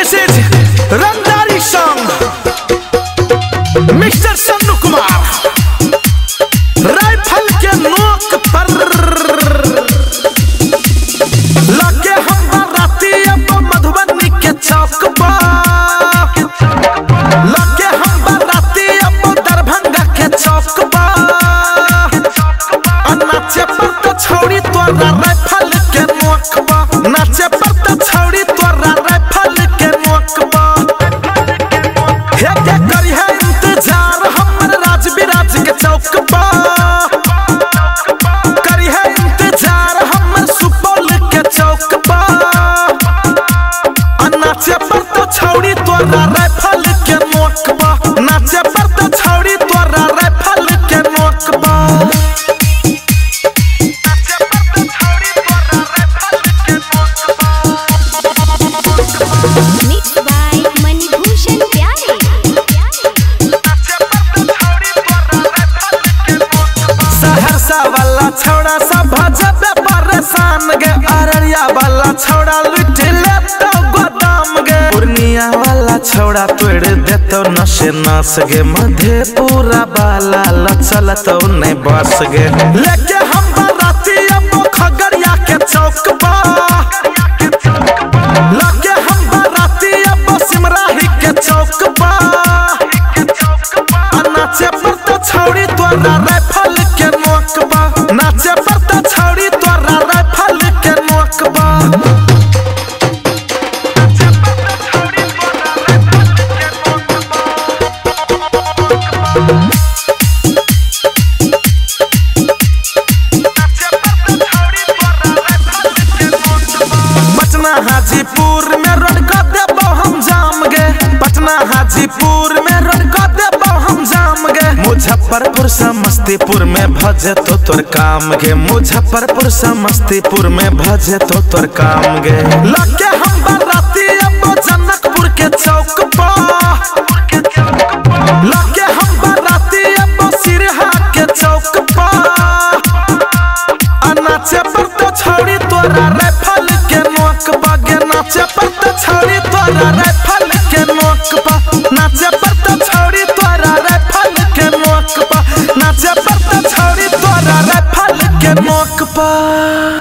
This is Randari song. Mr. Sannu Kumar rifle के नोक पर लगे हम राती अब मधुबनी के चौक पर लगे हम राती अब दरभंगा के चौक पर नाचे पर तो छोड़ी तोरा राइफल के नोक पर नाचे पर तो छोड़ी तोरा राइफल के नोक पर हे के करी है इंतजार हमर राज विराज के चौक पर करी है इंतजार हमर सुपौल के चौक पर नाचे पर तो छोड़ी तोरा राइफल के नोक पर नाचे पर तो छोड़ी तोरा राइफल के नोक पर वाला छौड़ा सब भजबे परेशान गे अररिया वाला छौड़ा लुट लेतो गोदाम गे पूर्णिया वाला छौड़ा तोड़ देतो नशे नास गे मधेपुरा वाला लचलतो ने बस गे लेके हम बराती अब खगड़िया के चौक पर लेके हम बराती अब सिमराही के चौक पर नाचे पर तो छौड़ी तोरा राइफल के नोक पर नाचे पर तो छौड़ी तोरा राइफल के नोक पर पटना हाजीपुर में रोड कर देबो हम जाम गे पटना हाजीपुर में रोड कर देबो हम जाम गे मुजफ्फरपुर समस्तीपुर में भजे तो तोर काम गे मुजफ्फरपुर समस्तीपुर में भजे तो तोर काम गे लगे हम बराती अब जनकपुर के चौक पर लगे हम बराती अब सिरहा के चौक पर नाचे पर तो छोड़ी तोरा राइफल के नोक पर गे नाचे पर तो छोड़ी तोरा राइफल के नोक पर नाचे पर तो छोड़ी तोरा राइफल के नोक पर नाचे पर तो छोड़ी तोरा राइफल के नोक पर।